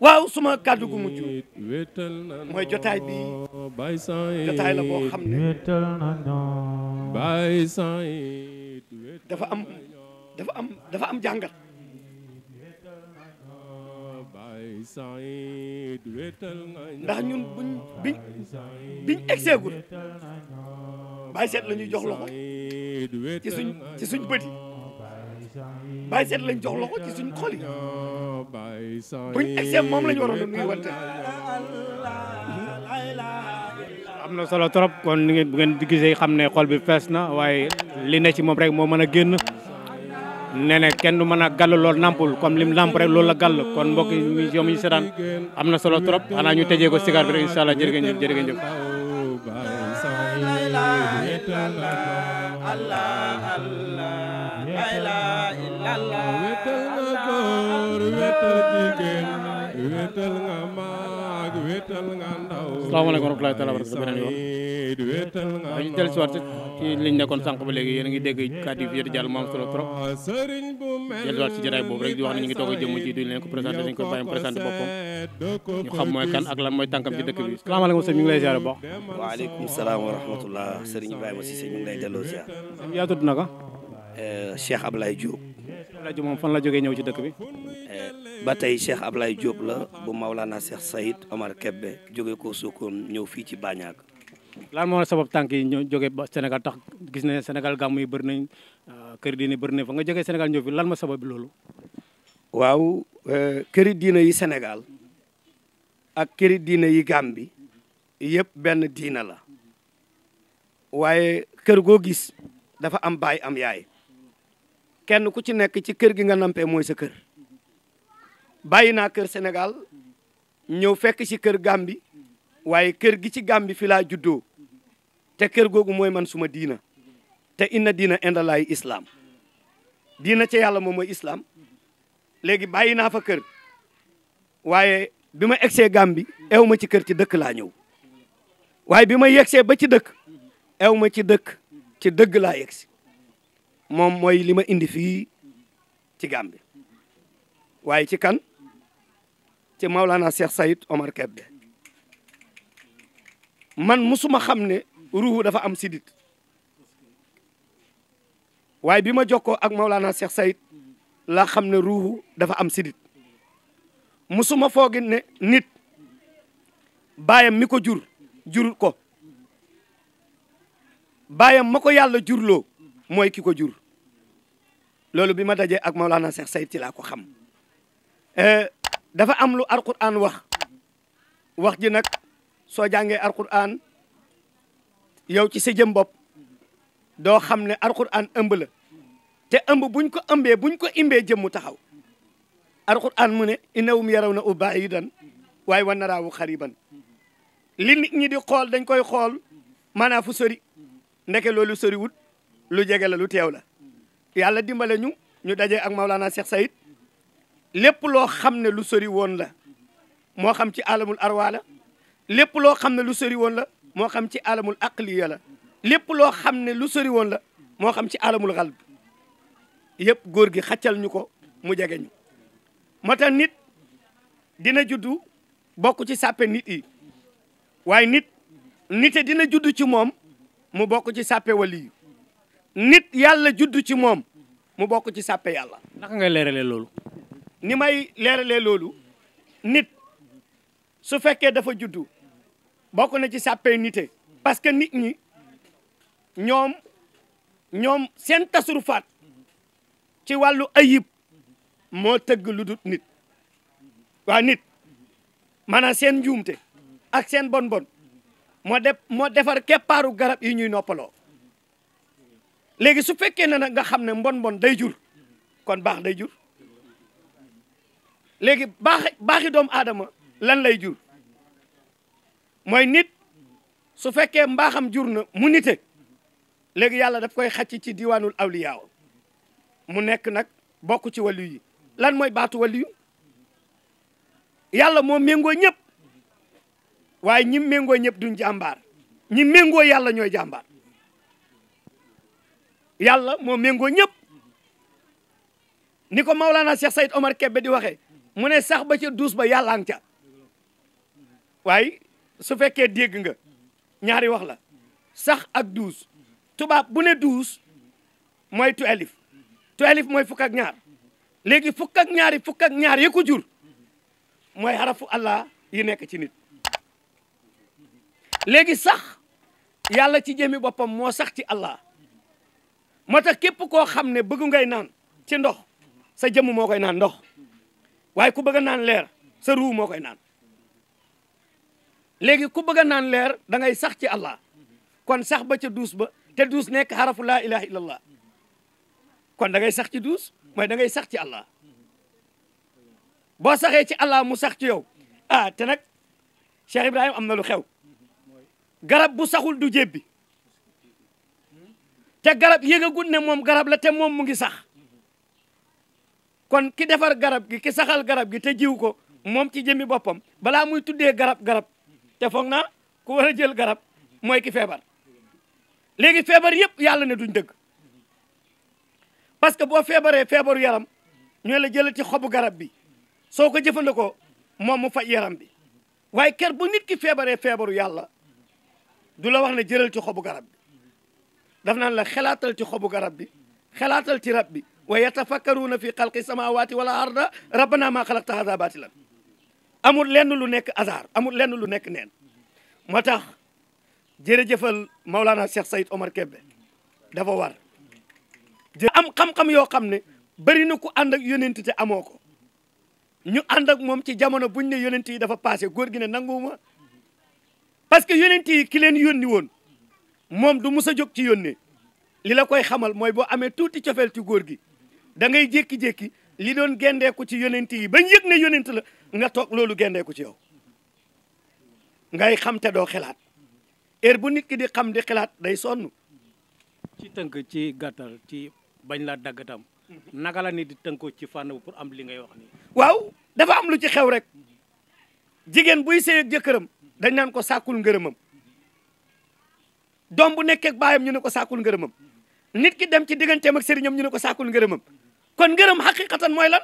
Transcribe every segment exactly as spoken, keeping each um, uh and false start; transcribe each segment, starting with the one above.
waaw suma kàddu gu mujj mooy jotaay bi jotaay la boo xam ne dafa am dafa am dafa am jàngat ndax ñun buñ biñ biñ egseegul bàyyi seet la ñuy jox loxo ci suñ ci suñ bët yi bàyyi seet lañ jox loxo ci suñ xol yi buñ egsee moom lañ waroon a nuyu wante am na solo trop kon ni ngeen bu ngeen gisee xam ne xol bi fees na waaye li ne ci moom rek moo mën a génn nee na kenn du mën a gàll lool nampul comme lim namp rek loolu la gàll kon mbokk yi ñu ñu seetaan am na solo trop xanaa ñu tëjee ko sigaar bi rek incha allah jërë ngeen jëf jërë ngeen jëf salaamaaleykum wa rahmatulahi taala wa barakatu beneen yoon dañu dellu si waat ci liñ nekkoon sànq ba léegi yéen a ngi dégg kàddu yi fi jàll moom solo trop dellu si waat ci jotaay boobu rek di wax ne ñu ngi toog a jëmm ji duñ leen ko présenté dañ ko bàyyi présenté boppam ñu xam mooy kan ak lan mooy tànkam ci dëkk bi salaamaaleykum sëñ ñu ngi lay ziar bu baax waaleykum salaam wa rahmatullah sëriñ Ibrahima Cissé ñu ngi lay delloo ziar yaa tudd naka Cheikh Ablaye Diop Ablaye Diop moom fan la jógee ñëw ci dëkk bi ba tey Cheikh Ablaye Diop la bu Maulana Cheikh Saïd Omar Kebbe jóge ko Sokone ñëw fii ci Banyaag lan moo sabab tànk yi ñoo jóge ba Sénégal tax gis ne Sénégal gàmm yi bëri nañ kër diine bëri nañ fa nga jógee Sénégal ñëw fi lan ma sabab bi loolu waaw këri diine yi Sénégal ak këri diine yi Gàmbi yëpp benn diina la waaye kër goo gis dafa am baay am yaay kenn ku ci nekk ci kër gi nga nampee mooy sa kër bàyyi naa kër Sénégal ñëw fekk ci kër Gàmbi waaye kër gi ci Gàmbi fi laa juddoo te kër googu mooy man suma diina te inna diina indalaay islam diina ca yàlla moom mooy islam léegi bàyyi naa fa kër waaye bi ma egsee Gàmbi ew ma ci kër ci dëkk laa ñëw waaye bi ma yegsee ba ci dëkk ew ma ci dëkk ci dëgg laa yegsi moom mooy li ma indi fii ci Gàmbi waaye ci kan ci Maulana Cheikh Saïd Omar Kebbe man musuma xam ne ruuhu dafa am sidit waaye bi ma jokkoo ak Maulana Cheikh Saïd la xam ne ruuhu dafa am sidit musuma foogi ne nit baayam mi ko jur jur ko baayam ma ko yàlla jurloo mooy ki ko jur loolu bi ma dajee ak Maulana Cheikh Saïd ci laa ko xam dafa am lu alquran wax wax ji nag soo jàngee alquran yow ci sa jëm bopp doo xam ne alquran ëmb la te ëmb buñ ko ëmbee buñ ko imbee jëmmu taxaw alquran mu ne innahum yarawnahu ba'idan waaye wa naraahu xariban li nit ñi di xool dañ koy xool maanaam fu sori ndeke loolu soriwut lu jege la lu teew la yàlla dimbale ñu ñu dajee ak Maulana Cheikh Saïd lépp loo xam ne lu sori woon la moo xam ci alamul arwa la lépp loo xam ne lu sori woon la moo xam ci alamul aqliya la lépp loo xam ne lu sori woon la moo xam ci alamul xalb yëpp góor gi xaccal ñu ko mu jege ñu moo tax nit dina juddu bokk ci sàppe nit yi waaye nit nite dina juddu ci moom mu bokk ci sàppe waliyu nit yàlla juddu ci moom mu bokk ci sàppe yàlla naka ngay leeralee loolu ni may leeralee loolu nit su fekkee dafa juddu bokk na ci sàppee nite parce que nit ñi ñoom ñoom seen tasrufaat ci wàllu ayib moo tëgg lu dut nit waa nit maanaam seen njuumte ak seen bon bon moo def moo defar keppaaru garab yi ñuy noppaloo léegi su fekkee ne nag nga xam ne mbon mbon day jur kon baax day jur léegi baax baaxi doomu aadama lan lay jur mooy nit su fekkee mbaaxam jur na mu nite léegi yàlla daf koy xacc ci diwaanul awliyaaw mu nekk nag bokk ci wàllu yi lan mooy baatu wàllu yu yàlla moo méngoo ñëpp waaye ñi méngoo ñëpp duñ jàmbaar ñi méngoo yàlla ñooy jàmbaar yàlla moo méngoo ñëpp ni ko Maulana Cheikh Saïd Omar Kebbe di waxee mu ne sax ba ca duus ba yàlla nga ca waaye su fekkee dégg nga ñaari wax la sax ak duus tubaab bu ne duus mooy tu elif tu elif mooy fukk ak ñaar léegi fukk ak ñaari fukk ak ñaar yi ko jur mooy xarafu Allah yi nekk ci nit léegi sax yàlla ci jëmi boppam moo sax ci Allah moo tax képp koo xam ne bëgg ngay naan ci ndox sa jëmm moo koy naan ndox waaye ku bëgg a naan leer sa ruu moo koy naan léegi ku bëgg a naan leer da ngay sax ci Allah kon sax ba ca duus ba te duus nekk xarafu laa ilaha illallah kon da ngay sax ci duus mooy da ngay sax ci Allah boo saxee ci Allah mu sax ci yow ah te nag Cheikh Ibrahima am na lu xew garab bu saxul du jébbi te garab yëgagut ne moom garab la te moom mu ngi sax kon ki defar garab gi ki saxal garab gi te jiw ko moom ci jëmmi boppam balaa muy tuddee garab garab te foog naa ku war a jël garab mooy ki feebar léegi feebar yëpp yàlla ne duñ dëgg parce que boo feebaree feebaru yaram ñoo la jël ci xobu garab bi soo ko jëfandikoo moom mu faj yaram bi waaye ker bu nit ki feebaree feebaru yàlla du la wax ne jëlal ci xobu garab bi daf naan la xalaatal ci xobu garab bi xalaatal ci rab bi wa yatafakkaruuna fi xalqi samawati wala arda rabbana ma xalaqta hada batilan amul lenn lu nekk hasard amul lenn lu nekk neen moo tax jërëjëfal Maulana Cheikh Sayid Omar Kébé dafa war am xam-xam yoo xam ne bëri na ku ànd ak yonent te amoo ko ñu ànd ak moom ci jamono buñ ne yonent yi dafa passé góor gi ne nanguwuma parce que yonent yi ki leen yónni woon moom du mus a jóg ci yónnee li la koy xamal mooy boo amee tuuti cofeel ci góor gi da ngay jékki-jékki li doon gendeeku ci yonent yi bañ yëg ne yonent la nga toog loolu gendeeku ci yow ngay xam te doo xelaat heure bu nit ki di xam di xelaat day sonn. ci tënk ci gàttal ci bañ laa daggatam naka la nit di tënkoo ci fànn pour am li ngay wax nii. waaw dafa am lu ci xew rek jigéen buy sëy ak jëkkëram dañ naan ko sàkkul ngërëmam doom bu nekkee ak baayam ñu ne ko sàkkul ngërëmam nit ki dem ci digganteem ak sëriñam ñu ne ko sàkkul ngërëmam kon ngërëm xaqiqatan mooy lan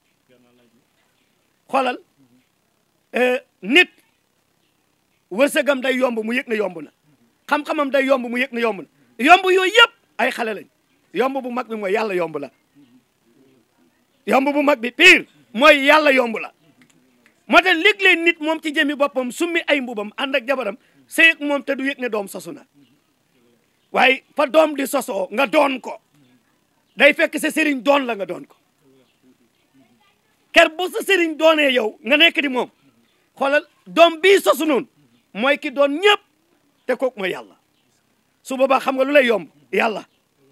xoolal nit wërsëgam day yomb mu yëg ne yomb na xam-xamam day yomb mu yëg ne yomb na yomb yooyu yëpp ay xale lañ yomb bu mag bi mooy yàlla yomb la yomb bu mag bi pire mooy yàlla yomb la moo tax léeg-léeg nit moom ci jëmi boppam summi ay mbubam ànd ak jabaram sëy ak moom te du yëg ne doom sosu na waaye fa doom di sosoo nga doon ko day fekk sa sëriñ doon la nga doon ko ker bu sa sëriñ doonee yow nga nekk di moom xoolal doom bii sosu noonu mooy ki doon ñëpp te kooku mooy yàlla su boobaa xam nga lu lay yomb yàlla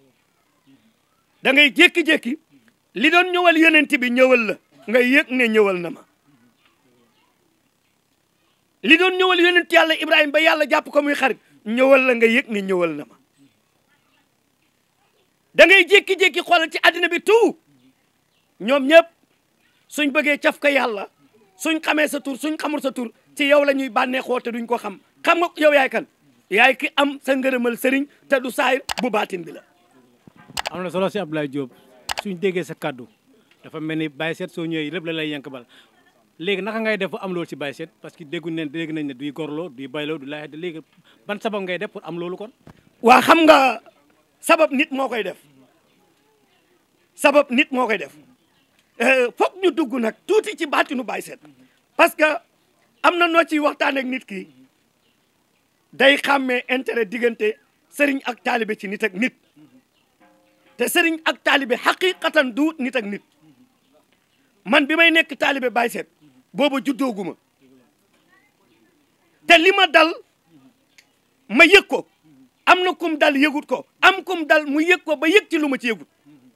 da ngay jékki-jékki li doon ñëwal yonent bi ñëwal la nga yëg ne ñëwal na ma li doon ñëwal yonent yàlla Ibrahima ba yàlla jàpp ko muy xarit ñëwal la nga yëg ne ñëwal na ma da ngay jékki-jékki xoolal ci àddina bi tout ñoom ñëpp suñ bëggee caf ka yàlla suñ xamee sa tur suñ xamul sa tur ci yow la ñuy bànneexoo te duñ ko xam xam nga yow yaay kan yaay ki am sa ngërëmal sëriñ te du saayir bu baatin bi la. am na solo si Abdoulaye Diop suñ déggee sa kaddu dafa mel ni Baye Seet soo ñëwee lépp la lay yenk bal léegi naka ngay def am loolu ci Baye Seet parce que dégguñ ne dégg nañ ne duy gorloo duy bayloo du laaj léegi ban sabab ngay def pour am loolu kon. waa xam nga sabab nit moo koy def sabab nit moo koy def foog ñu dugg nag tuuti ci baatinu Baye Seet parce que am na noo ciy waxtaan ak nit ki day xàmmee intérêt diggante sëriñ ak taalibe ci nit ak nit te sëriñ ak taalibe xaqiqatan du nit ak nit man bi may nekk taalibe Baye Seet booba juddooguma te li ma dal ma yëg ko am na kum dal yëgut ko am kum dal mu yëg ko ba yëg ci lu ma ci yëgut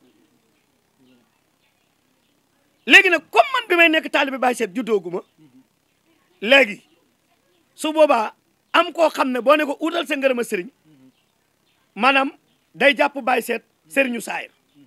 léegi nag comme man bi may nekk taalibe Baye Seet juddooguma léegi su boobaa am koo xam ne boo ne ko utal sa ngërëma sëriñ maanaam day jàpp Baye Seet sëriñu saayir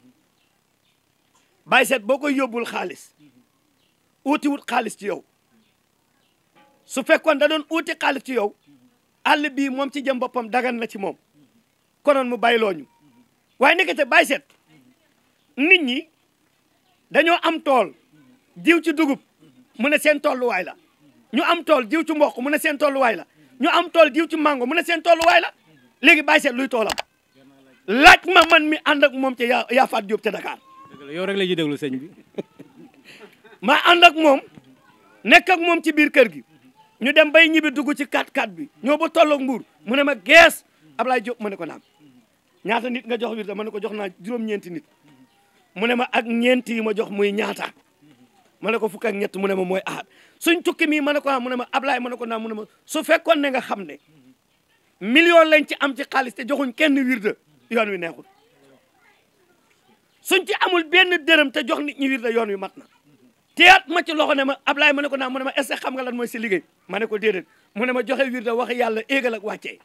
Baye Seet boo koy yóbbul xaalis uuti wut xaalis ci yow su fekkoon da doon uuti xaalis ci yow àll bii moom ci jëm boppam dagan na ci moom konoon mu bayloo ñu waaye nekkete Baye Seet nit ñi dañoo am tool diw ci dugub mu ne seen tolluwaay la ñu am tool diw ci mboq mu ne seen tolluwaay la ñu am tool diw ci mango mu ne seen tolluwaay la léegi bàyyi seet luy toolam laaj ma man mi ànd ak moom ci yaa yaa faat Diop ca Dakar. dëgg la yow rek la ñuy déglu sëñ bi. ma ànd ak moom nekk ak moom ci biir kër gi ñu dem bay ñibbi dugg ci quatre quatre bi ñoo ba tolloog Mbuur mu ne ma gees Ablaye Diop ma ne ko naam ñaata nit nga jox wirda ma ne ko jox naa juróom-ñeenti nit mu ne ma ak ñeenti yi ma jox muy ñaata ma ne ko fukk ak ñett mu ne ma mooy ahad suñ tukki mii ma ne ko ah mu ne ma Ablaye ma ne ko naam mu ne ma su fekkoon ne nga xam ne million lañ ci am ci xaalis te joxuñ kenn wirda yoon wi neexul suñ ci amul benn dërëm te jox nit ñi wirda yoon wi mat na teyaat ma ci loxo ne ma Ablaye ma ne ko naam mu ne ma est-ce que xam nga lan mooy si liggéey ma ne ko déedéet mu ne ma joxe wirda wax yàlla éegal ak wàccee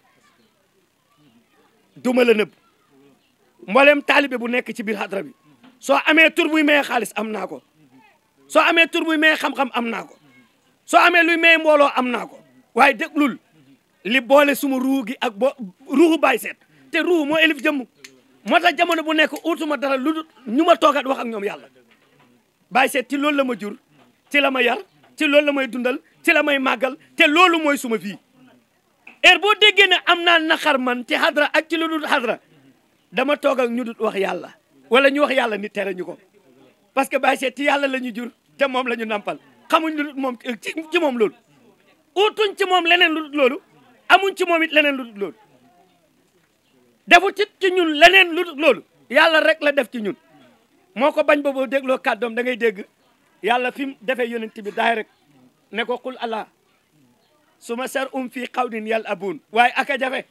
duma la nëbb mboolem taalibe bu nekk ci biir xadra bi soo amee tur buy maye xaalis am naa ko soo amee tur buy maye xam-xam am naa ko soo amee luy maye mbooloo am naa ko waaye déglul li boole suma ruu gi ak bo ruuxu Baye Seet te ruuxu moo élif jëmm moo tax jamono bu nekk utuma dara lu dul ñu ma toogaat wax ak ñoom yàlla Baye Seet ci loolu la ma jur ci la ma yar ci loolu la may dundal ci la may màggal te loolu mooy suma fii heure boo déggee ne am naa naqar man ci xadra ak ci lu dul xadra dama toog ak ñu dul wax yàlla wala ñu wax yàlla nit tere ñu ko parce que Baye Seet ci yàlla la ñu jur te moom la ñu nampal xamuñ lu dul moom ci ci moom loolu utuñ ci moom leneen lu dul loolu amuñ ci moom it leneen lu dul loolu defu ci ci ñun leneen lu dul loolu yàlla rek la def ci ñun moo ko bañ boobu dégloo kàddoom da ngay dégg yàlla fi mu defee yonent bi daay rek ne ko qul allah su ma sar um fii xawdin yàlla abun waaye aka jafe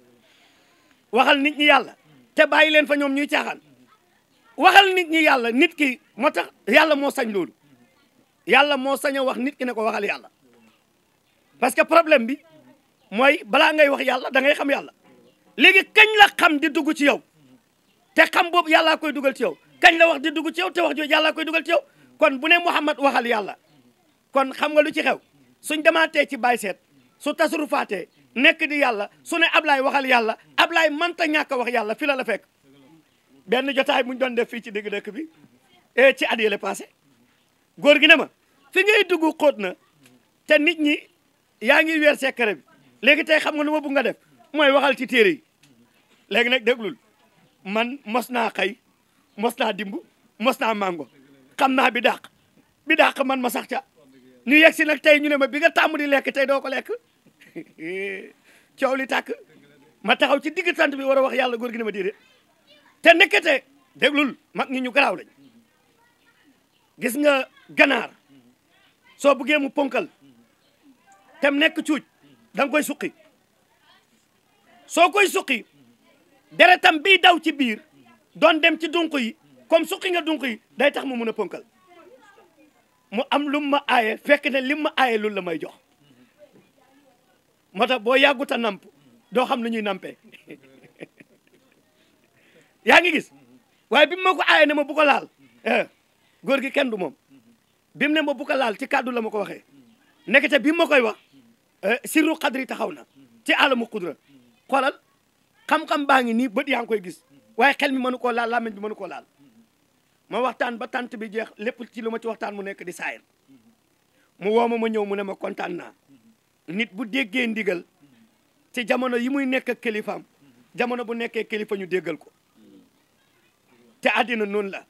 waxal nit ñi yàlla te bàyyi leen fa ñoom ñuy caaxaan waxal nit ñi yàlla nit ki moo tax yàlla moo sañ loolu yàlla moo sañ a wax nit ki ne ko waxal yàlla parce que problème bi mooy balaa ngay wax yàlla da ngay xam yàlla léegi kañ la xam di dugg ci yow te xam boobu yàllaa koy dugal ci yow kañ la wax di dugg ci yow te wax jooju yàllaa koy dugal ci yow kon bu ne Muhammad waxal yàlla kon xam nga lu ci xew suñ demaatee ci Baye Seet su tasuru faatee nekk di yàlla su ne Ablaye waxal yàlla Ablaye mënta ñàkk a wax yàlla fi la la fekk benn jotaay buñ doon def fii ci digg dëkk bi et ci at yële passé góor gi ne ma fi ngay dugg xóot na te nit ñi yaa ngi weer secret bi léegi tey xam nga lu ma bëgg nga def mooy waxal ci téere yi léegi nag déglul man mos naa xëy mos naa dimb mos naa mango xam naa bi dàq bi dàq man ma sax ca ñu yegg si nag tey ñu ne ma bi nga tàmm di lekk tey doo ko lekk coow li tàkk ma taxaw ci digg tant bi war a wax yàlla góor gi ne ma déedéet te nekkete déglul mag ñi ñu garaaw lañ gis nga ganaar soo buggee mu ponkal tem nekk cuuj da nga koy suqi soo koy suqi deretam bii daw ci biir doon dem ci dunq yi comme suqi nga dunq yi day tax mu mun a ponkal mu am lu ma aaye fekk ne lim ma aaye loolu la may jox moo tax boo yàggut a namp doo xam lu ñuy nampee yaa ngi gis waaye bi mu ma ko aaye ne ma bu ko laal góor gi kenn du moom bi mu ne ma bu ko laal ci kàddu la ma ko waxee nekkete bi mu ma koy wax sirru xadri taxaw na ci alamu xudra xoolal xam-xam baa ngi nii bët yaa ngi koy gis waaye xel mi mënu koo laal làmmiñ bi mënu koo laal ma waxtaan ba tant bi jeex lépp ci lu ma ci waxtaan mu nekk di saayir mu woo ma ma ñëw mu ne ma kontaan naa nit bu déggee ndigal ci jamono yi muy nekk ak kilifaam jamono bu nekkee kilifa ñu déggal ko te àddina noonu la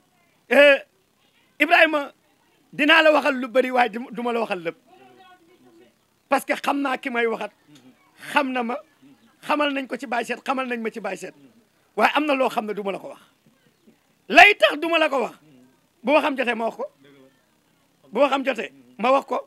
Ibrahima dinaa la waxal lu bëri waaye du ma la waxal lépp parce que xam naa ki may waxat xam na ma xamal nañ ko ci Baye Seet xamal nañ ma ci Baye Seet waaye am na loo xam ne du ma la ko wax lay tax du ma la ko wax bu waxam jotee ma wax ko bu waxam jotee ma wax ko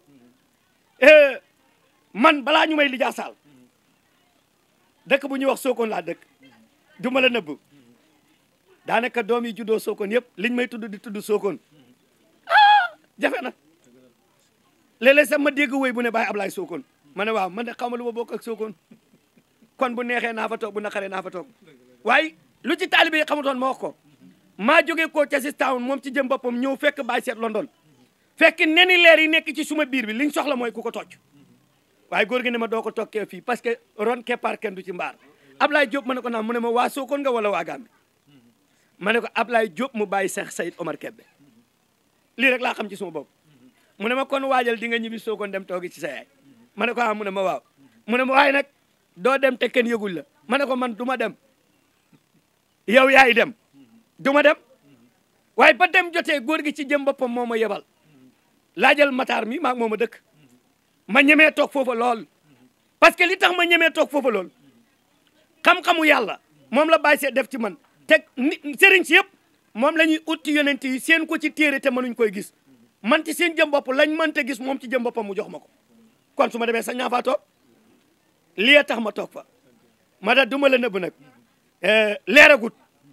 man balaa ñu may lijaasaal dëkk bu ñuy wax Sokone laa dëkk du ma la nëbb daanaka doom yi juddoo Sokone yëpp liñ may tudd di tudd Sokone ah jafe na léeg-léeg sax ma dégg woy bu ne Baye Ablaye Sokone ma ne waaw man de xaw ma lu ma bokk ak Sokone kon bu neexee naa fa toog bu naqaree naa fa toog waaye lu ci taalibe yi xamutoon ma wax ko maa jógee koo ca si town moom ci jëm boppam ñëw fekk Baye Seet London fekk neni leer yi nekk ci suma biir bi liñ soxla mooy ku ko tocc waaye góor gi ne ma doo ko tokkee fii parce que ron keppaar kenn du ci mbaar Ablaye Diop ma ne ko naan mu ne ma waa Sokone nga wala waa Gambie ma ne ko Ablaye Diop mu bàyyi Cheikh Sayid Omar Kebbe lii rek laa xam ci suma bopp mu ne ma kon waajal di nga ñibbi soo kon dem toogi ci sa yaay ma ne ko ah mu ne ma waaw mu ne ma waaye nag doo dem te kenn yëgul la ma ne ko man du ma dem yow yaay dem du ma dem waaye ba dem jotee góor gi ci jëm boppam moo ma yebal laajal Matar mi maag moo ma dëkk ma ñemee toog foofa lool parce que li tax ma ñemee toog foofa lool xam-xamu yàlla moom la bàyyi see def ci man te ni sëriñ si yëpp moom la ñuy ut ci yonent yi seen ko ci téere te mënuñ koy gis man ci seen jëm bopp lañ mënte gis moom ci jëm boppam mu jox ma ko kon su ma demee sax ñaa faa toog lii tax ma toog fa ma da duma la nëbb nag leeragut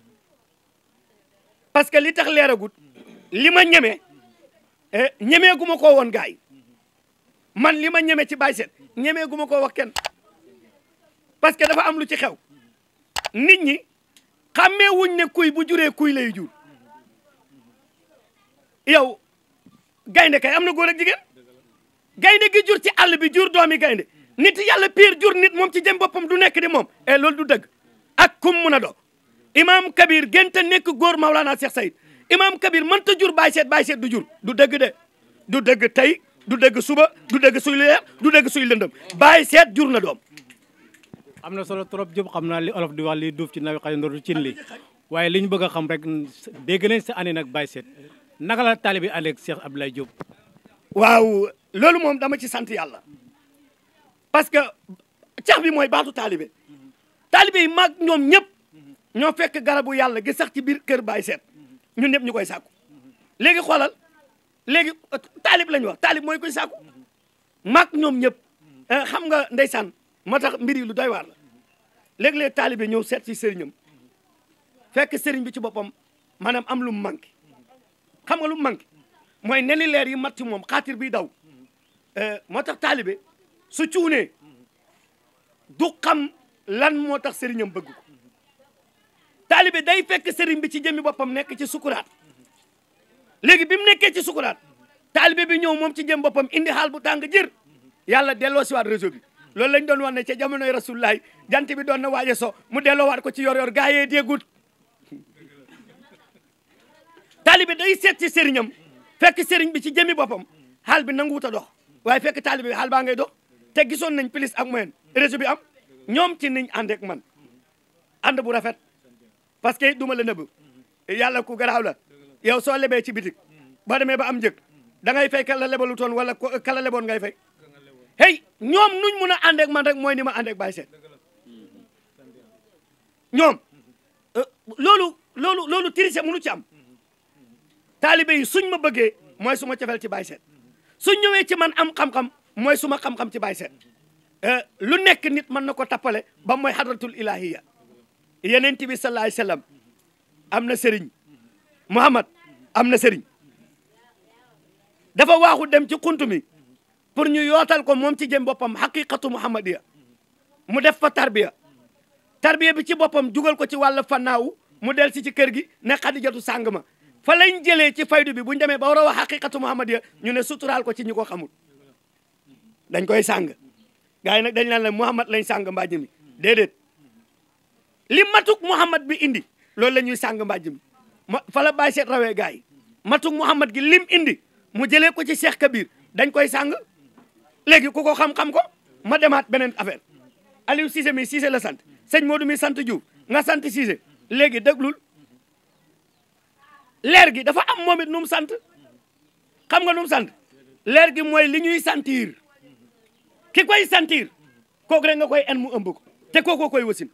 parce que li tax leeragut li ma ñeme ñemee gu ma koo woon gaay man li ma ñeme ci Baye Seet ñemee gu ma koo wax kenn parce que dafa am lu ci xew nit ñi xàmmee wuñ ne kuy bu juree kuy lay jur yow gaynde kay am na góor ak jigéen gaynde gi jur ci àll bi jur doomi gaynde nit yàlla piir jur nit moom ci jëm boppam du nekk di moom e loolu du dëgg ak kum mun a do imam Kabir gënta nekk góor Maulana Cheikh Sayid imam Kabir mënta jur Baye Seet Baye Seet du jur du dëgg de du dëgg tey du dëgg suba du dëgg suy leer du dëgg suy lëndëm Baye Seet jur na doom am na solo trop Diop xam naa li olof di wax li duuf ci nawi xëy ndoor cin li waaye li ñu bëgg a xam rek dégg nañ sa année nag Baye Seet naka la taalibe ànd ak Cheikh Abdoulaye Diop waaw loolu moom dama ci sant yàlla parce que cax bi mooy baatu taalibe taalibe yi mag ñoom ñëpp ñoo fekk garabu yàlla gi sax ci biir kër Baye Seet ñun ñëpp ñu koy sàkku léegi xoolal léegi taalib lañu wax taalib mooy koy sàkku mag ñoom ñëpp xam nga ndeysaan moo tax mbir yi lu doy waar la léeg-léeg taalibe ñëw seet ci sëriñam fekk sëriñ bi ci boppam maanaam am lu mu manqué xam nga lu mu manqué mooy neni leer yi mat ci moom xaatir bi daw moo tax taalibe su cuunee du xam lan moo tax sëriñam bëgg ko taalibe day fekk sëriñ bi ci jëmmi boppam nekk ci sukuraat léegi bi mu nekkee ci sukuraat taalibe bi ñëw moom ci jëm boppam indi xaal bu tàng jër yàlla delloo si waat réseau bi loolu lañ doon wax ne ca jamonoy rasulullahi jant bi doon na waaje so mu delloo waat ko ci yor yor gaayee déggut taalibe day seet ci sëriñam fekk sëriñ bi ci jëmmi boppam xaal bi nanguwut a dox waaye fekk taalibe bi xaal baa ngay dox te gisoon nañ plus ak moyen réseau bi am ñoom ci niñ ànd ak man ànd bu rafet parce que duma la nëbb yàlla ku garaaw la yow soo lebee ci bitik boo demee ba am njëg da ngay fay kala lebalu toon wala kala leboon ngay fay hey ñoom nuñ mun a ànd ak man rek mooy ni ma ànd ak Baye Seet ñoom loolu loolu loolu triche munu ci am taalibe yi suñ ma bëggee mooy su ma cofeel ci Baye Seet suñ ñëwee ci man am xam-xam mooy suma xam-xam ci Baye Seet lu nekk nit mën na ko tappale ba mooy hadratul ilahiya yeneen bi sallallahu alayhi wasallam am na sëriñ Muhammad am na sëriñ dafa waaxu dem ci xuntu mi pour ñu yootal ko moom ci jëm boppam haqiqatu muhammadiya mu def fa tarbiya tarbiya bi ci boppam jugal ko ci wàllu fannaawu mu del si ci kër gi ne xadijatu sàng ma fa lañ jëlee ci faydu bi bu ñu demee ba war a wax haqiqatu muhammadiya ñu ne suturaal ko ci ñi ko xamul dañ koy sàng gars yi nag dañ naan la Muhammad lañ sàng mbàjj mi déedéet li matuk Muhammad bi indi loolu la ñuy sàng mbàjj mi ma fa la Baye Seet rawee gars yi matuk Muhammad gi lim indi mu jëlee ko ci Cheikh Kabir dañ koy sàng léegi ku ko xam-xam ko ma demaat beneen affaire Aliou Cissé mi Cissé la sant sëñ Modou mi sant Diouf nga sant Cissé léegi déglul leer gi dafa am moom it nu mu sant xam nga nu mu sant leer gi mooy li ñuy sentir ki koy sentir kooku rek nga koy en mu ëmb ko te kookoo koy wasin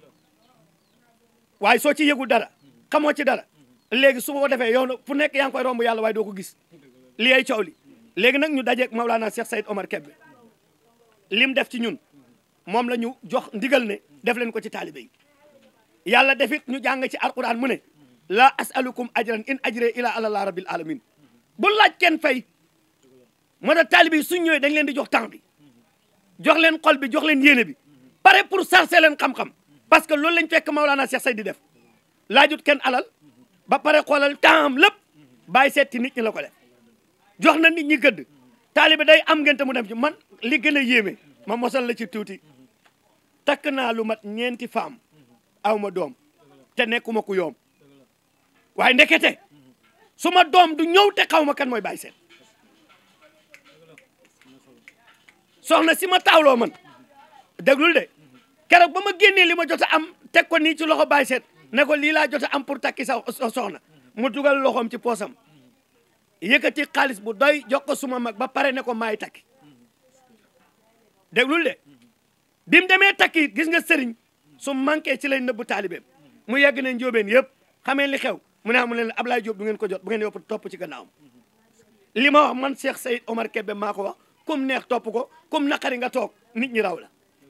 waaye soo ci yëgul dara xamoo ci dara léegi su ko defee yow na fu nekk yaa ngi koy romb yàlla waaye doo ko gis li ay coow li léegi nag ñu dajeeg Maulana Cheikh Sayid Omar Kebbe lim def ci ñun moom la ñu jox ndigal ne def leen ko ci taalibe yi yàlla defit ñu jàng ci alquran mu ne la asalukum ajran in ajre ila àlallah rabbil alamin bu laaj kenn fay moo tax taalibe yi suñ ñëwee dañ leen di jox temps bi jox leen xol bi jox leen yéene bi pare pour sarse leen xam-xam parce que loolu lañ fekk Maulana Cheikh Sayid di def laajut kenn alal ba pare xoolal temps am lépp bàyyi seeti nit ñi la ko def jox na nit ñi gëdd taalibe day am ngente mu dem ci man li gën a yéeme ma mosal la ci tuuti takk naa lu mat ñeenti femme aw ma doom te nekkuma ku yoom waaye ndekete suma doom du ñëw te xaw ma kan mooy Baye Seet soxna si ma taawloo man déglul de keroog ba ma génnee li ma jot a am teg ko nii ci loxo Baye Seet ne ko lii laa jot a am pour takki sa soxna mu dugal loxoom ci poosam yëkkati xaalis bu doy jox ko suma mag ba pare ne ko maay takki déglul de bi mu demee takki gis nga sëriñ su manqué ci lay nëbbu taalibeem mu yegg ne njóobeen yëpp xamee li xew mu ne amu leen Ablaye Diop du ngeen ko jot bu ngeen yopp topp ci gannaawam li ma wax man Cheikh Seyd Omar Kébé maa ko wax kum neex topp ko kum naqari nga toog nit ñi raw la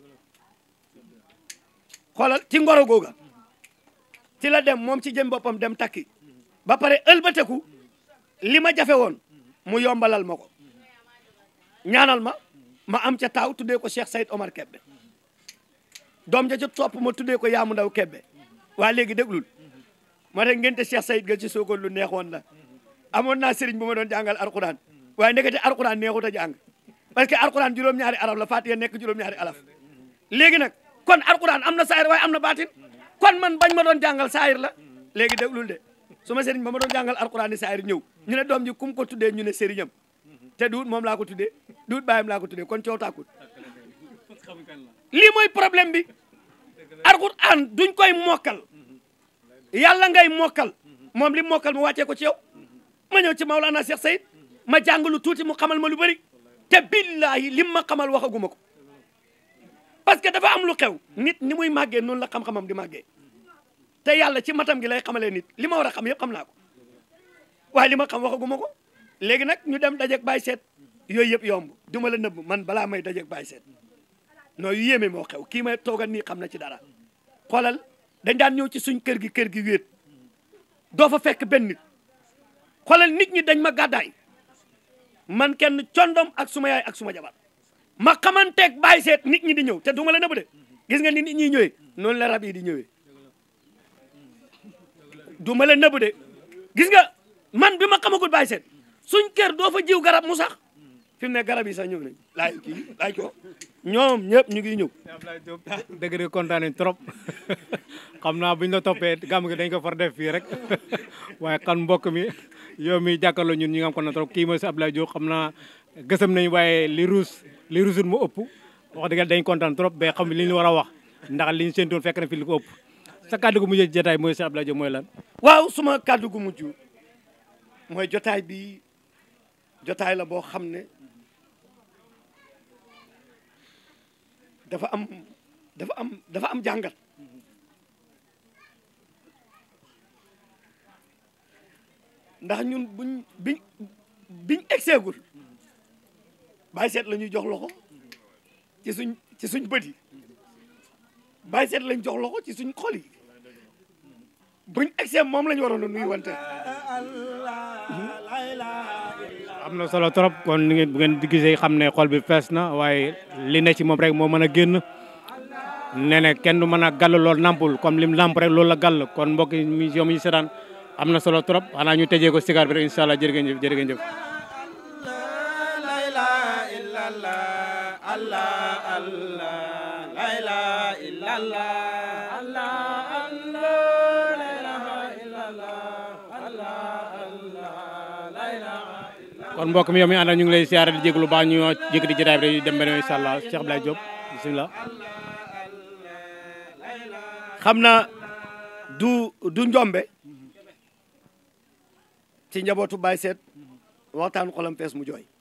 xoolal ci ngoro googa ci la dem moom ci jëm boppam dem takki ba pare ëlbateku li ma jafe woon mu yombalal ma ko ñaanal ma ma am ca taaw tuddee ko Cheikh Seyd Omar Kébé doom ja ca topp ma tuddee ko Yaamu Ndaw Kébé waa léegi déglul ma ne ngente Cheikh Seyd ga ci soogoon lu neexoon la amoon naa sëriñ bu ma doon jàngal alquran waaye ndekete alquran neexut a jàng parce que alquran juróom-ñaari araf la Fatiha nekk juróom-ñaari alaf léegi nag kon alquran am na saayir waaye am na baatin kon man bañ ma doon jàngal saayir la léegi déglul de su ma sëriñ ba ma doon jàngal alquran ni saayir ñëw ñu ne doom ji kum ko tuddee ñu ne sëriñam te duut moom laa ko tuddee duut bàyyam laa ko tuddee kon coow tàkkut lii mooy problème bi alquran duñ koy mokkal yàlla ngay mokkal moom li mokkal mu wàccee ko ci yow ma ñëw ci Maolana Cheikh Seyd ma jàng lu tuuti mu xamal ma lu bëri te billahi lim ma xamal waxaguma ko parce que dafa am lu xew nit ni muy màggee noonu la xam-xamam di màggee te yàlla ci matam gi lay xamalee nit li ma war a xam yëpp xam naa ko waaye li ma xam waxaguma ko léegi nag ñu dem dajeeg Baye Seet yooyu yëpp yomb du ma la nëbb man balaa may dajeeg Baye Seet nooy yéeme moo xew kii may toogal nii xam na ci dara xoolal dañ daan ñëw ci suñ kër gi kër gi wéet doo fa fekk benn nit xoolal nit ñi dañ ma gàddaay man kenn condom ak suma yaay ak suma jabar ma xamanteeg Baye Seet nit ñi di ñëw te du ma la nëbb de gis nga ni nit ñi ñëwee noonu la rab yi di ñëwee du ma la nëbb de gis nga man bi ma xamagul Baye Seet suñ kër doo fa jiw garab mu sax fi mu ne garab yi sax ñëw nañ laay kii laay ko ñoom ñëpp ñu ngi ñëw. Ablaye Diop dëgg de kontaan nañ trop xam naa buñ la toppee gàmm gi dañ ko far def fii rek waaye kan mbokk mi yow mi jàkkaarloo ñun ñi nga am kon na trop kii mooy si Ablaye Diop xam naa gësam nañ waaye li ruus li ruusul mu ëpp wax dëgg dañ kontaan trop ba xam li ñu war a wax ndax li ñu séentoon fekk na fi li ko ëpp sa kàddu gu mujj jotaay mooy si Ablaye Diop mooy lan. waaw suma kàddu gu mujj mooy jotaay bi jotaay la boo xam ne dafa am dafa am dafa am jàngat ndax ñun buñ biñ biñ egseegul Baye Seet la ñuy jox loxo ci suñ ci suñ bët yi Baye Seet lañ jox loxo ci suñ xol yi buñ egsee moom lañ waroon a nuyu wante am na solo trop kon ni ngeen bu ngeen gisee xam ne xol bi fees na waaye li ne ci moom rek moo mën a génn nee na kenn du mën a gàll lool nampul comme lim namp rek loolu la gàll kon mbokk mi yow mi seetaan am na solo trop xanaa ñu tëjee ko sigaar bi rek incha allah jërë ngeen jëf jërë ngeen jëf. kon mbokk mi yow mi àndal ñu ngi lay siyaare di jéglu baax ñu yëkkati jotaay bi dem beneen incha allah Cheikh Ablaye Diop bisimilah. xam na du du njombe ci njabootu Baye Seet waxtaan xolam fees mu jooy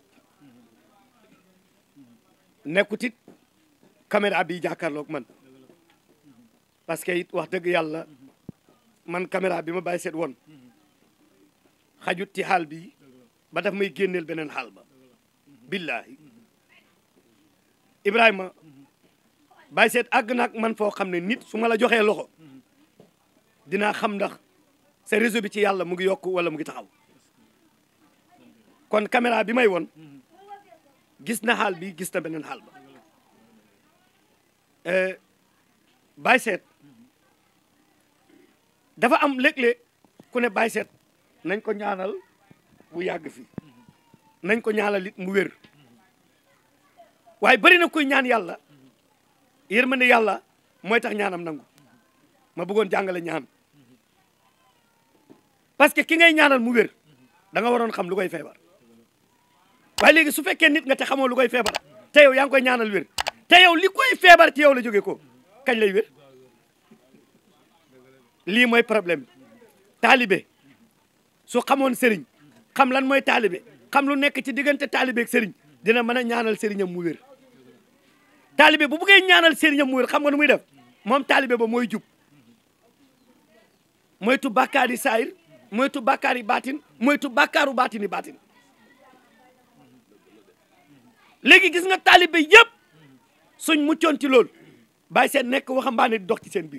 nekkutit caméra bi jàkkaarloog man parce que it wax dëgg yàlla man caméra bi ma Baye Seet woon xajut ci xaal bi ba daf may génneel beneen xaal ba billahi Ibrahima Baye Seet àgg nag man foo xam ne nit su ma la joxee loxo dinaa xam ndax sa réseau bi ci yàlla mu ngi yokk wala mu ngi taxaw kon caméra bi may woon gis na xaal bi gis na beneen xaal ba Baye Seet dafa am léeg-léeg ku ne Baye Seet nañ ko ñaanal bu yàgg fi nañ ko ñaanal it mu wér waaye bari na koy ñaan yàlla yërmande yàlla mooy tax ñaanam nangu ma bëggoon jàngale ñaan parce que ki ngay ñaanal mu wér da nga waroon xam lu koy feebar waaye léegi su fekkee nit nga te xamoo lu koy feebar te yow yaa ngi koy ñaanal wér te yow li koy feebar ci yow la jógee ko kañ lay wér lii mooy problème taalibe su xamoon sëriñ xam lan mooy taalibe xam lu nekk ci diggante taalibe ak sëriñ dina mën a ñaanal sëriñam mu wér taalibe bu buggee ñaanal sëriñam mu wér xam nga nu muy def moom taalibe ba mooy jub moytu bàkkaar yi saayir moytu bàkkaar yi baatin moytu bàkkaaru baatin yi baatin léegi gis nga taalibe yëpp suñ muccoon ci loolu bàyyi seen nekk waxambaane di dox ci seen biir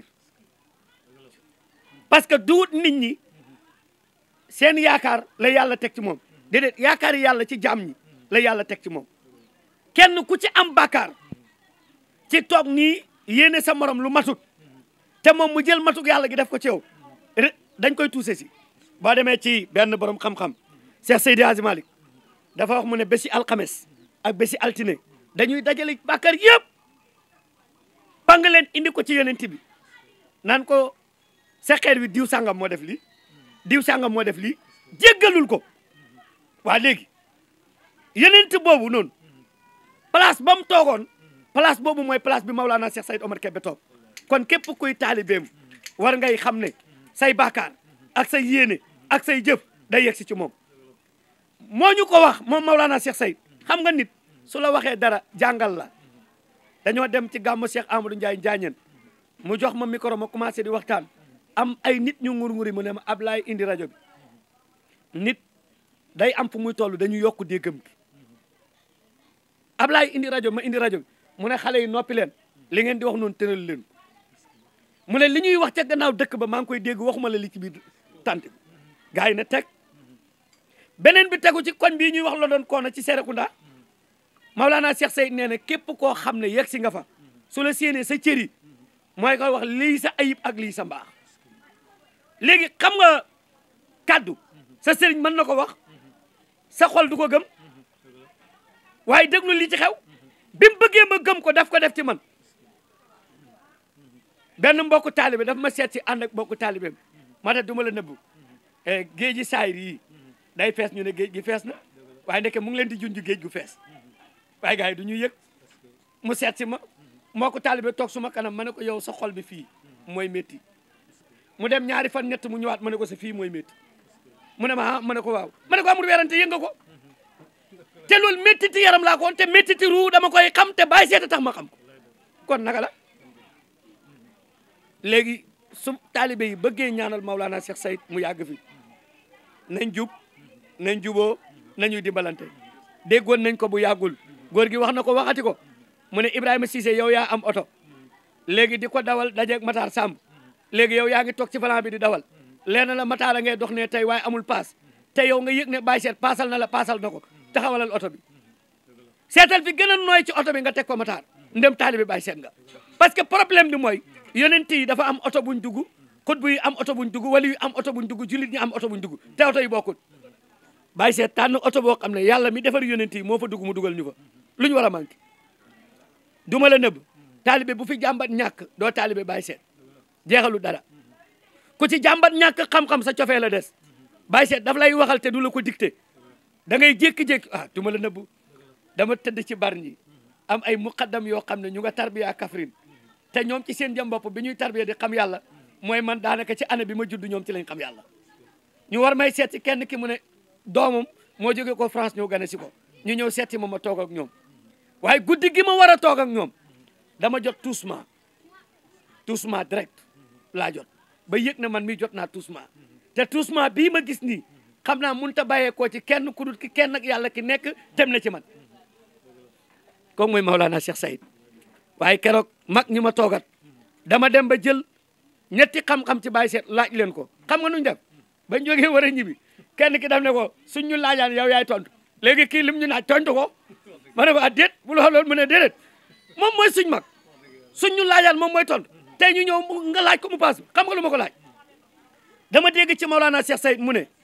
parce que duut nit ñi seen yaakaar la yàlla teg ci moom déedéet yaakaar yi yàlla ci jaam ñi la yàlla teg ci moom kenn ku ci am bàkkaar ci toog nii yéene sa morom lu matut te moom mu jël matuk yàlla gi def ko ci yow dañ koy tuuse si boo demee ci benn borom xam-xam Cheikh Seydi Hadji Malick dafa wax mu ne bési alxames ak bési altine dañuy dajale bàkkaar yëpp pang leen indi ko ci yonent bi naan ko sa xeer wi diw sàngam moo def lii diw sàngam moo def lii jéggalul ko waa léegi yonent boobu noonu place ba mu toogoon place boobu mooy place bi Maulana Cheikh Saïd Omar Kébé toog kon képp kuy taalibeem war ngay xam ne say bàkkaar ak say yéene ak say jëf day yegsi ci moom moo ñu ko wax moom Maulana Cheikh Saïd xam nga nit su la waxee dara jàngal la dañoo dem ci gàmmu Cheikh Amadou Ndiaye Njaañeen mu jox ma micro ma commencé di waxtaan am ay nit ñu ngur-nguri mu ne ma Ablaye indi rajo bi nit day am fu muy toll dañuy yokk déggam gi Ablaye indi rajo ma indi rajo bi mu ne xale yi noppi leen li ngeen di wax noonu tëral leen mu ne li ñuy wax ca gannaaw dëkk ba maa ngi koy dégg waxuma la li ci biir tant bi gars yi ne teg beneen bi tegu ci koñ bii ñuy wax la doon koona ci Serekunda Maulana Cheikh Saïd nee na képp koo xam ne yegg si nga fa su la séenee sa cër yi mooy koy wax lii sa ayib ak lii sa mbaax léegi xam nga kaddu sa sëriñ mën na ko wax sa xol du ko gëm waaye déglu li ci xew bi mu bëggee ma gëm ko daf ko def ci man benn mbokku taalibe daf ma seet si ànd ak mbokku taalibeem ma tax du ma la nëbbu géej gi saayir yi day fees ñu ne géej gi fees na waaye ndeke mu ngi leen di junj géej gu fees waaye gars yi du ñuy yëg mu seet si ma mbokku taalibe toog suma kanam ma ne ko yow sa xol bi fii mooy métti mu dem ñaari fan ñett mu ñëwaat ma ne ko sa fii mooy métti mu ne ma ah ma ne ko waaw ma ne ko amul weerante yëg nga ko te loolu métti ti yaram laa ko woon te métti ti ruu dama koy xam te bàyyi seeta tax ma xam ko kon naka la léegi su taalibe yi bëggee ñaanal Maulana Cheikh Saïd mu yàgg fi nañ jub nañ juboo nañuy dimbalante déggoon nañ ko bu yàggul góor gi wax na ko waxati ko mu ne Ibrahima Cissé yow yaa am oto léegi di ko dawal dajeeg Matar Samb léegi yow yaa ngi toog ci volant bi di dawal leena la Matar a ngay dox ne tey waaye amul paas te yow nga yëg ne bàyyi seet paasal na la paasal na ko taxawalal oto bi seetal fi gën a nooy ci oto bi nga teg ko Matar ndem taalibe bàyyi seet nga parce que problème bi mooy yonent yi dafa am oto buñ dugg xutbu yi am oto buñ dugg wali yu am oto buñ dugg jullit ñi am oto buñ dugg te oto yi bokkul bàyyi seet tànn oto boo xam ne yàlla mi defar yonent yi moo fa dugg mu dugal ñu fa lu ñu war a manqué du ma la nëbb taalibe bu fi jàmbat ñàkk doo taalibe bàyyi seet jeexalu dara ku ci jàmbat ñàkk xam-xam sa cofee la des bàyyi seet daf lay waxal te du la ko dicté da ngay jékki-jékki ah du ma la nëbb dama tëdd ci bar ñi am ay muqaddam yoo xam ne ñu nga tarbiya Kaffrine te ñoom ci seen jëm bopp bi ñuy tarbiya di xam yàlla mooy man daanaka ci année bi ma judd ñoom ci lañ xam yàlla ñu war may seet si kenn ki mu ne doomam moo jógee ko France ñëw gane si ko ñu ñëw seeti ma ma toog ak ñoom waaye guddi gi ma war a toog ak ñoom dama jot toussement toussement direct laa jot ba yëg na man mi jot naa toussement te toussement bii ma gis nii xam naa mënut a bàyyeekoo ci kenn ku dul ki kenn ak yàlla ki nekk dem na ci man kooku mooy Maulana Cheikh Saïd waaye keroog mag ñi ma toogat dama dem ba jël ñetti xam-xam ci bàyyi seet laaj leen ko xam nga nuñ def bañ jógee war a ñibbi kenn ki daf ne ko suñ ñu laajaan yow yaay tontu léegi kii lim ñu naaj tontu ko ma ne ko ah déet bu loolu loolu mu ne déedéet moom mooy suñ mag suñ ñu laajaan moom mooy tontu tey ñu ñëw nga laaj ko mu paas xam nga lu ma ko laaj dama dégg ci Maulana Cheikh Saïd mu ne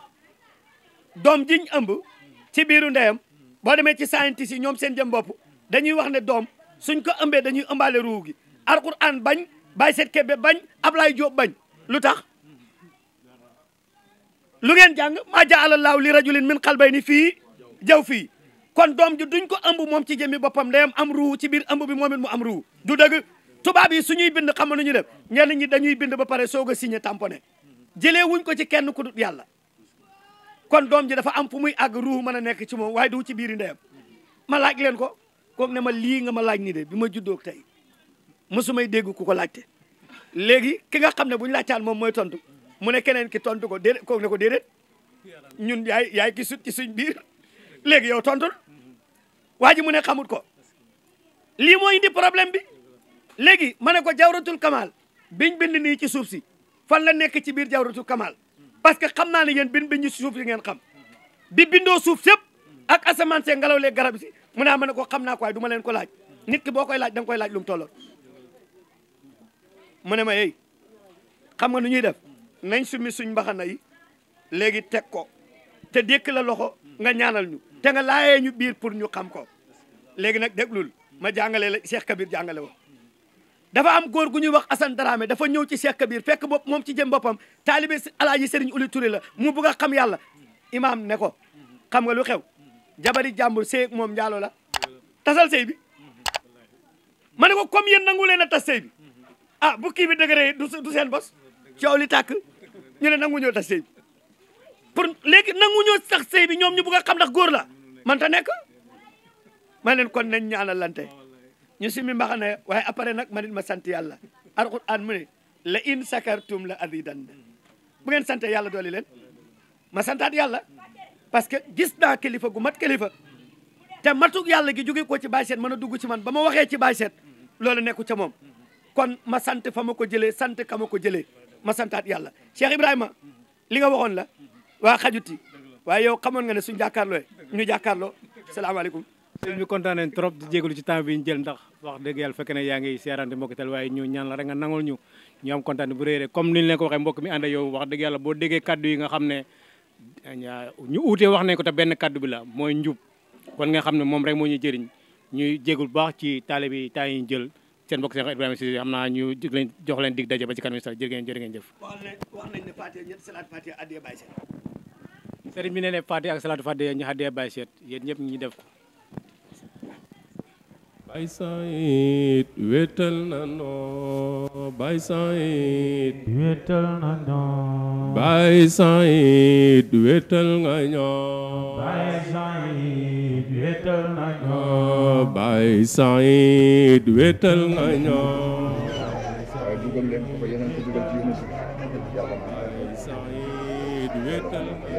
doom jiñ ëmb ci biiru ndeyam boo demee ci scientiste yi ñoom seen jëm bopp dañuy wax ne doom suñ ko ëmbee dañuy ëmbaale ruu gi Alxuraan bañ Baye Seet Kébé bañ Ablaye Diop bañ lu tax lu ngeen jàng maa jaala laahu li rajulin min qalbayni fii jaw fii kon doom ji duñ ko ëmb moom ci jëmmi boppam ndeyam am ruu ci biir ëmb bi moom it mu am ruu du dëgg tubaab yi suñuy bind xam nu ñu def ñenn ñi dañuy bind ba pare soog a signé tamponné jëlee wuñ ko ci kenn ku dul yàlla kon doom ji dafa am fu muy àgg ruu mën a nekk ci moom waaye du ci biiri ndeyam ma laaj leen ko kooku ne ma lii nga ma laaj ni de bi ma juddoo tey mosumay dégg ku ko laajte léegi ki nga xam ne bu ñu laajtaan moom mooy tontu mu ne keneen ki tontu ko déedéet kooku ne ko déedéet ñun yaay yaay ki sut ci suñ biir léegi yow tontul waa ji mu ne xamut ko lii moo indi problème bi léegi ma ne ko jawratul kamal biñ bind nii ci suuf si fan la nekk ci biir jawratul kamal parce que xam naa ne yéen bind bind ci suuf si ngeen xam bi bindoo suuf yëpp ak asamaan see ngelaw lee garab si mu ne ma ne ko xam naa ko waaye du ma leen ko laaj nit ki boo koy laaj da nga koy laaj lu mu tolloon mu ne ma yey xam nga nu ñuy def nañ sumi suñ mbaxana yi léegi teg ko te dékk la loxo nga ñaanal ñu te nga laayee ñu biir pour ñu xam ko léegi nag déglul ma jàngale la Cheikh Kabir jàngale wo dafa am góor gu ñuy wax Assane Dramé dafa ñëw ci Cheikh Kabir fekk bopp moom ci jëm boppam taalibe alaaji Serigne Uli Touré la mu bëgg a xam yàlla imaam ne ko xam nga lu xew jabari jàmbur sëy moom njaalo la tasal sëy bi ma ne ko comme yéen nangu leen a tas sëy bi ah bu kii bi dëgëree du du seen bos coow li tàkk ñu ne nangu ñoo tas sëy bi pour léegi nangu ñoo sax sëy bi ñoom ñu bëgg a xam ndax góor la man ta nekk ma leen kon nañ ñaanalante ñu si mi mbaxane waaye après nag ma nit ma sant yàlla alquran mu ne la in sakartum la azidanna bu ngeen sante yàlla dooli leen ma santaat yàlla parce que gis naa kilifa gu mat kilifa te matuk yàlla gi jóge ko ci Baye Seet mën a dugg ci man ba ma waxee ci Baye Seet loolu nekku ca moom kon ma sant fa ma ko jëlee sant ka ma ko jëlee ma santaat yàlla Cheikh Ibrahima li nga waxoon la waa xajuti waaye yow xamoon nga ne suñu jàkkaarloo ñu jàkkaarloo salaamaaleykum sëñ bi kontaan nañ trop di jégalu ci temps bi ñu jël ndax wax dëgg yàlla fekk ne yaa ngi seerante mbokk tel waaye ñu ñaan la rek nga nangul ñu ñu am kontaan bu rëy rek comme ni ñu leen ko waxee mbokk mi ànd ak yow wax dëgg yàlla boo déggee kaddu yi nga xam ne ñu uutee wax nañ ko te benn kaddu bi la mooy njub kon nga xam ne moom rek moo ñuy jëriñ ñuy jégul baax ci taalibe yi temps yi ñu jël seen mbokk Cheikh Ibrahima Cissé xam naa ñu leen jox leen dig daje ba ci kanam sax jërë ngeen jërë ngeen jëf wax nañ ne Fatiha ñett salaat Fatiha addiya Baye Seet sëriñ bi ne ne Fatiha ak salaatu Fatiha ñu addiya Baye Seet yéen ñëpp ñu def ko Baye Saïd wéetal na noo Baye Saïd wéetal na ñoo Baye Saïd wéetal nga ñoo Baye Saïd wéetal na ñoo Baye Saïd wéetal nga ñoo waaye dugal leen ko fa yeneen ko dugal ci Yunus yàlla Baye Saïd wéetal nga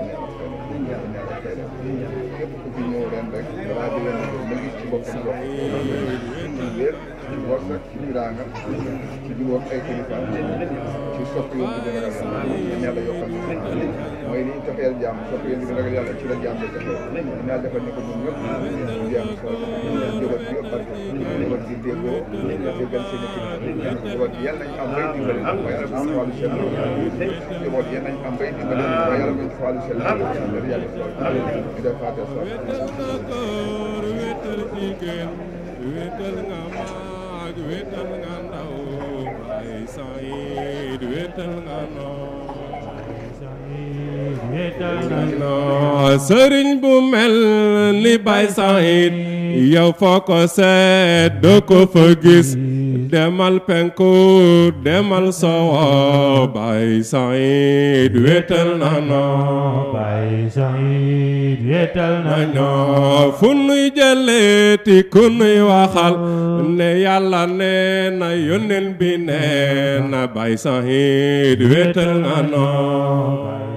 képp ku fi ñëw ren rek balaa di leen mu ngi ci boppam dox ci wér ci wërsëg ci tiraanga ci jubóog ay kilifa ci sopp yoon bi ragal yàlla yàlla yokkal mooy li ñu taxeel jàmm sopp yoon bi ragal yàlla ci la jàmm di taxee ñaa defal ne ko ñun ñëpp ñu jàmm so jógat bi ëpp barke jógat bi déggoo déggal seen i kilifa jógat bi yàlla nañ am bay dimbale mooy yàlla bu ci wàllu seen jógat yàlla nañ am bay dimbale mooy yàlla bu ci wàllu seen yàlla ñu def faate so wéetal nga mag wéetal nga ndaw Baye Saïd wéetal nga noo sëriñ bu mel ni Baye Saïd yow foo ko seet doo ko fa gis demal penku demal sowo Baye Saïd wéetal na noo Baye Saïd wéetal na ñoo fu nuy jëleeti ku nuy waxal ne yàlla nee na yónneen bi nee na Baye Saïd wéetal na noo